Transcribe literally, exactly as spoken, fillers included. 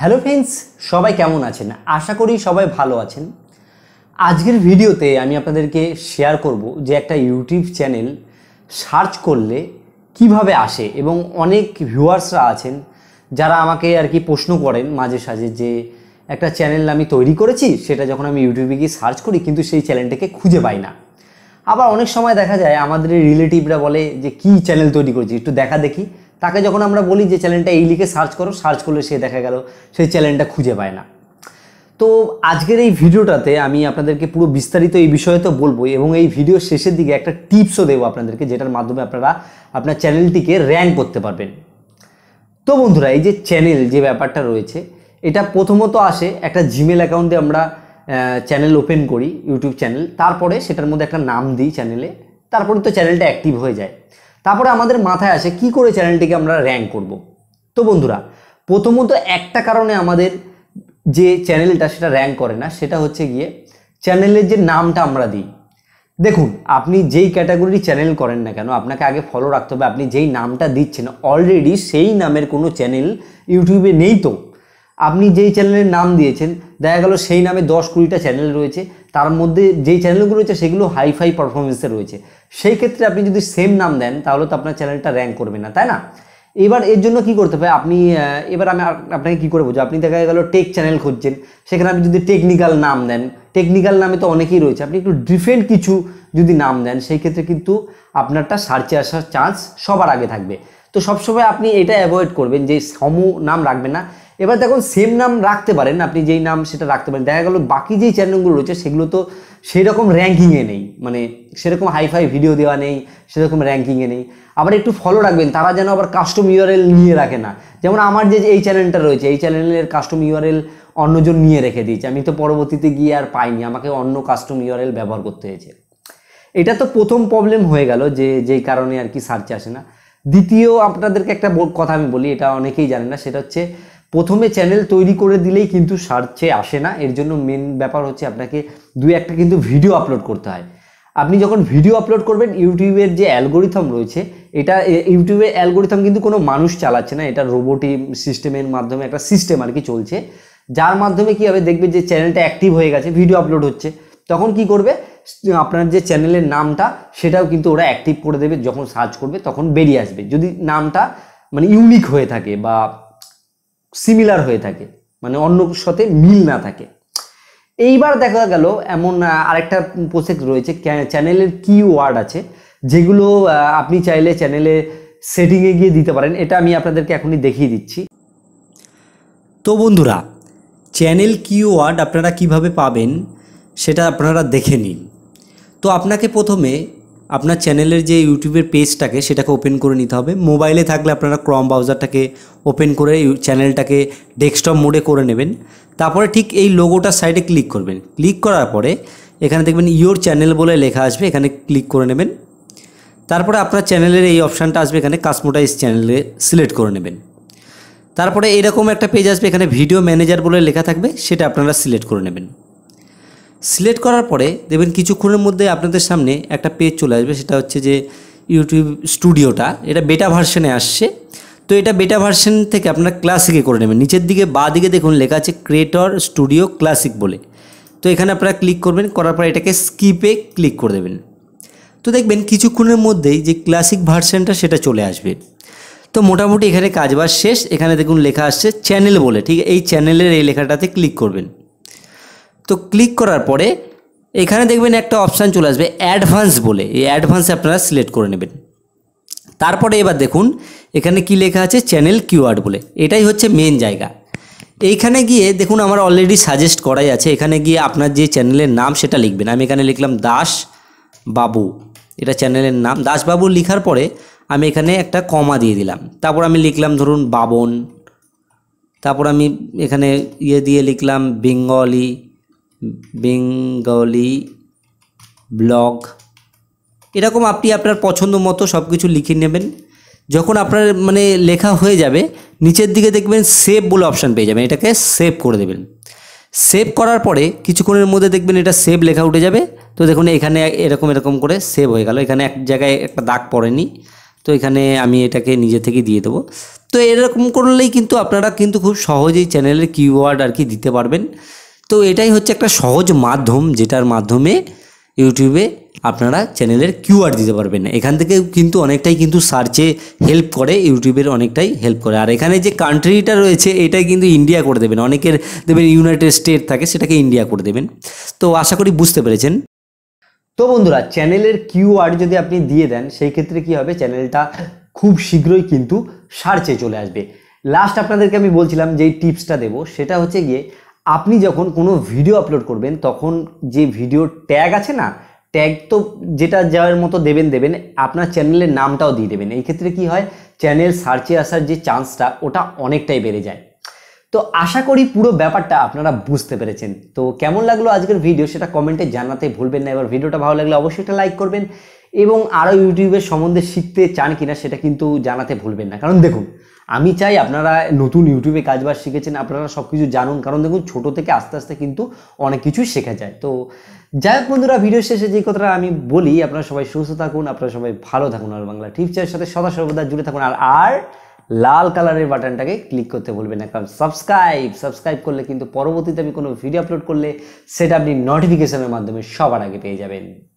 Hello friends, সবাই কেমন আছেন? আশা করি সবাই ভালো আছেন। আজকের ভিডিওতে আমি আপনাদেরকে শেয়ার করব যে একটা ইউটিউব চ্যানেল সার্চ করলে কিভাবে আসে, এবং অনেক ভিউয়ার্সরা আছেন যারা আমাকে আর কি প্রশ্ন করেন মাঝে সাঝে যে একটা চ্যানেল আমি তৈরি করেছি, সেটা যখন আমি ইউটিউবে গিয়ে সার্চ করি কিন্তু সেই চ্যানেলটাকে খুঁজে পাই না। আবার অনেক সময় দেখা যায় আমাদের রিলেটিভরা বলে যে কী চ্যানেল তৈরি করেছি একটু দেখা দেখি, তাকে যখন আমরা বলি যে চ্যানেলটা এই লিখে সার্চ করো, সার্চ করলে সে দেখা গেল সেই চ্যানেলটা খুঁজে পায় না। তো আজকের এই ভিডিওটাতে আমি আপনাদেরকে পুরো বিস্তারিত এই বিষয়ে তো বলবো, এবং এই ভিডিওর শেষের দিকে একটা টিপসও দেবো আপনাদেরকে, যেটার মাধ্যমে আপনারা আপনার চ্যানেলটিকে র্যাঙ্ক করতে পারবেন। তো বন্ধুরা, এই যে চ্যানেল যে ব্যাপারটা রয়েছে, এটা প্রথমত আসে একটা জিমেল অ্যাকাউন্টে আমরা চ্যানেল ওপেন করি, ইউটিউব চ্যানেল, তারপরে সেটার মধ্যে একটা নাম দিই চ্যানেলে, তারপরে তো চ্যানেলটা অ্যাক্টিভ হয়ে যায়। তারপরে আমাদের মাথায় আসে কি করে চ্যানেলটিকে আমরা র্যাঙ্ক করব। তো বন্ধুরা, প্রথমত একটা কারণে আমাদের যে চ্যানেলটা সেটা র্যাঙ্ক করে না, সেটা হচ্ছে গিয়ে চ্যানেলের যে নামটা আমরা দিই। দেখুন, আপনি যেই ক্যাটাগরির চ্যানেল করেন না কেন, আপনাকে আগে ফলো রাখতে হবে আপনি যেই নামটা দিচ্ছেন অলরেডি সেই নামের কোনো চ্যানেল ইউটিউবে নেই। তো আপনি যেই চ্যানেলের নাম দিয়েছেন, দেখা গেল সেই নামে দশ কুড়িটা চ্যানেল রয়েছে, তার মধ্যে যেই চ্যানেলগুলো রয়েছে সেগুলো হাইফাই পারফরমেন্সে রয়েছে। সেই ক্ষেত্রে আপনি যদি সেম নাম দেন তাহলে তো আপনার চ্যানেলটা র্যাঙ্ক করবে না, তাই না? এবার এর জন্য কি করতে হবে আপনি, এবার আমি আপনাকে কী করে বোঝাবো, আপনি দেখা গেল টেক চ্যানেল খুঁজছেন, সেখানে আপনি যদি টেকনিক্যাল নাম দেন, টেকনিক্যাল নামে তো অনেকেই রয়েছে, আপনি একটু ডিফারেন্ট কিছু যদি নাম দেন সেই ক্ষেত্রে কিন্তু আপনারটা সার্চে আসার চান্স সবার আগে থাকবে। তো সবসময় আপনি এটা অ্যাভয়েড করবেন যে সম নাম রাখবেন না। এবার দেখুন, সেম নাম রাখতে পারেন, আপনি যেই নাম সেটা রাখতে পারেন, দেখা গেল বাকি যেই চ্যানেলগুলো রয়েছে সেগুলো তো সেরকম র্যাঙ্কিংয়ে নেই, মানে সেরকম হাইফাই ভিডিও দেওয়া নেই, সেরকম র্যাঙ্কিংয়ে নেই। আবার একটু ফলো রাখবেন, তারা যেন আবার কাস্টম ইউআরএল নিয়ে রাখে না। যেমন আমার যে এই চ্যানেলটা রয়েছে, এই চ্যানেলের কাস্টম ইউআরএল অন্যজন নিয়ে রেখে দিয়েছে, আমি তো পরবর্তীতে গিয়ে আর পাইনি, আমাকে অন্য কাস্টম ইউআরএল ব্যবহার করতে হয়েছে। এটা তো প্রথম প্রবলেম হয়ে গেল, যে যেই কারণে আর কি সার্চে আসে না। দ্বিতীয়, আপনাদেরকে একটা কথা আমি বলি, এটা অনেকেই জানে না, সেটা হচ্ছে প্রথমে চ্যানেল তৈরি করে দিলেই কিন্তু সার্চে আসে না। এর জন্য মেন ব্যাপার হচ্ছে আপনাকে দুই একটা কিন্তু ভিডিও আপলোড করতে হয়। আপনি যখন ভিডিও আপলোড করবেন, ইউটিউবের যে অ্যালগোরিথম রয়েছে, এটা ইউটিউবের অ্যালগোরিথম কিন্তু কোনো মানুষ চালাচ্ছে না, এটা রোবোটিক সিস্টেমের মাধ্যমে একটা সিস্টেম আর কি চলছে, যার মাধ্যমে কী হবে দেখবে যে চ্যানেলটা অ্যাক্টিভ হয়ে গেছে, ভিডিও আপলোড হচ্ছে, তখন কি করবে আপনার যে চ্যানেলের নামটা সেটাও কিন্তু ওরা অ্যাক্টিভ করে দেবে, যখন সার্চ করবে তখন বেরিয়ে আসবে, যদি নামটা মানে ইউনিক হয়ে থাকে বা সিমিলার হয়ে থাকে, মানে অন্য সাথে মিল না থাকে। এইবার দেখা গেল এমন আরেকটা প্রসেস রয়েছে, চ্যানেলের কিওয়ার্ড আছে, যেগুলো আপনি চাইলে চ্যানেলে সেটিংয়ে গিয়ে দিতে পারেন। এটা আমি আপনাদেরকে এখনই দেখিয়ে দিচ্ছি। তো বন্ধুরা, চ্যানেল কিওয়ার্ড আপনারা কিভাবে পাবেন সেটা আপনারা দেখে নিন। তো আপনাকে প্রথমে আপনার চ্যানেলের যে ইউটিউবের পেজটাকে সেটাকে ওপেন করে নিতে হবে। মোবাইলে থাকলে আপনারা ক্রম ব্রাউজারটাকে ওপেন করে চ্যানেলটাকে ডেস্কটপ মোডে করে নেবেন। তারপরে ঠিক এই লোগোটার সাইডে ক্লিক করবেন। ক্লিক করার পরে এখানে দেখবেন ইয়োর চ্যানেল বলে লেখা আসবে, এখানে ক্লিক করে নেবেন। তারপরে আপনার চ্যানেলের এই অপশানটা আসবে, এখানে কাস্টমাইজ চ্যানেলে সিলেক্ট করে নেবেন। তারপরে এরকম একটা পেজ আসবে, এখানে ভিডিও ম্যানেজার বলে লেখা থাকবে, সেটা আপনারা সিলেক্ট করে নেবেন। সিলেক্ট করার পরে দেখবেন কিছুক্ষণের মধ্যে আপনাদের সামনে একটা পেজ চলে আসবে, সেটা হচ্ছে যে ইউটিউব স্টুডিওটা, এটা বেটা ভার্সনে আসছে। তো এটা বেটা ভার্সন থেকে আপনারা ক্লাসিকে করে নেবেন। নিচের দিকে বা দিকে দেখুন লেখা আছে ক্রিয়েটর স্টুডিও ক্লাসিক বলে। তো এখানে আপনারা ক্লিক করবেন, করার পর এটাকে স্কিপে ক্লিক করে দেবেন। তো দেখবেন কিছুক্ষণের মধ্যেই যে ক্লাসিক ভার্সনটা সেটা চলে আসবে। তো মোটামুটি এখানে কাজবাজ শেষ। এখানে দেখুন লেখা আসছে চ্যানেল বলে, ঠিক এই চ্যানেলের এই লেখাটাতে ক্লিক করবেন। তো ক্লিক করার পরে এখানে দেখবেন একটা অপশান চলে আসবে অ্যাডভান্স বলে, এই অ্যাডভান্সে আপনারা সিলেক্ট করে নেবেন। তারপরে এবার দেখুন এখানে কি লেখা আছে চ্যানেল কিওয়ার্ড বলে, এটাই হচ্ছে মেন জায়গা। এইখানে গিয়ে দেখুন আমার অলরেডি সাজেস্ট করাই আছে, এখানে গিয়ে আপনার যে চ্যানেলের নাম সেটা লিখবেন। আমি এখানে লিখলাম দাস বাবু, এটা চ্যানেলের নাম। দাস বাবু লেখার পরে আমি এখানে একটা কমা দিয়ে দিলাম, তারপর আমি লিখলাম ধরুন বাবন, তারপর আমি এখানে ইয়ে দিয়ে লিখলাম বেঙ্গলি বেঙ্গলি ব্লগ, এরকম আপনি আপনার পছন্দ মতো সব কিছু লিখে নেবেন। যখন আপনার মানে লেখা হয়ে যাবে নিচের দিকে দেখবেন সেভ বলে অপশান পেয়ে যাবেন, এটাকে সেভ করে দেবেন। সেভ করার পরে কিছুক্ষণের মধ্যে দেখবেন এটা সেভ লেখা উঠে যাবে। তো দেখুন এখানে এরকম এরকম করে সেভ হয়ে গেল, এখানে এক জায়গায় একটা দাগ পড়েনি, তো এখানে আমি এটাকে নিজে থেকে দিয়ে দেবো। তো এরকম করলেই কিন্তু আপনারা কিন্তু খুব সহজেই চ্যানেলের কিওয়ার্ড আর কি দিতে পারবেন। তো এটাই হচ্ছে একটা সহজ মাধ্যম, যেটার মাধ্যমে ইউটিউবে আপনারা চ্যানেলের কিওয়ার্ড দিতে পারবেন। এখান থেকে কিন্তু অনেকটাই কিন্তু সার্চে হেল্প করে, ইউটিউবের অনেকটাই হেল্প করে। আর এখানে যে কান্ট্রিটা রয়েছে এটাই কিন্তু ইন্ডিয়া করে দেবেন, অনেকের দেবেন ইউনাইটেড স্টেট থাকে, সেটাকে ইন্ডিয়া করে দেবেন। তো আশা করি বুঝতে পেরেছেন। তো বন্ধুরা, চ্যানেলের কিওয়ার্ড যদি আপনি দিয়ে দেন সেই ক্ষেত্রে কি হবে, চ্যানেলটা খুব শীঘ্রই কিন্তু সার্চে চলে আসবে। লাস্ট আপনাদেরকে আমি বলছিলাম যে টিপসটা দেবো, সেটা হচ্ছে গিয়ে আপনি যখন কোনো ভিডিও আপলোড করবেন তখন যে ভিডিও ট্যাগ আছে না, ট্যাগ তো যেটা যাওয়ার মতো দেবেন দেবেন আপনার চ্যানেলের নামটাও দিয়ে দেবেন। এই ক্ষেত্রে কি হয়, চ্যানেল সার্চে আসার যে চান্সটা ওটা অনেকটাই বেড়ে যায়। তো আশা করি পুরো ব্যাপারটা আপনারা বুঝতে পেরেছেন। তো কেমন লাগলো আজকের ভিডিও সেটা কমেন্টে জানাতে ভুলবেন না। এবার ভিডিওটা ভালো লাগলে অবশ্যই একটা লাইক করবেন, এবং আরও ইউটিউবের সম্বন্ধে শিখতে চান কিনা সেটা কিন্তু জানাতে ভুলবেন না। কারণ দেখুন, আমি চাই আপনারা নতুন ইউটিউবে কাজবাজ শিখেছেন, আপনারা সব কিছু জানুন। কারণ দেখুন, ছোট থেকে আস্তে আস্তে কিন্তু অনেক কিছুই শেখা যায়। তো যাই হোক বন্ধুরা, ভিডিও শেষে যে কথাটা আমি বলি, আপনারা সবাই সুস্থ থাকুন, আপনারা সবাই ভালো থাকুন, আর বাংলা টিপসের সাথে সদা সর্বদা জুড়ে থাকুন। আর আর লাল কালারের বাটনটাকে ক্লিক করতে ভুলবেন না, কারণ সাবস্ক্রাইব সাবস্ক্রাইব করলে কিন্তু পরবর্তীতে আমি কোনো ভিডিও আপলোড করলে সেটা আপনি নোটিফিকেশনের মাধ্যমে সবার আগে পেয়ে যাবেন।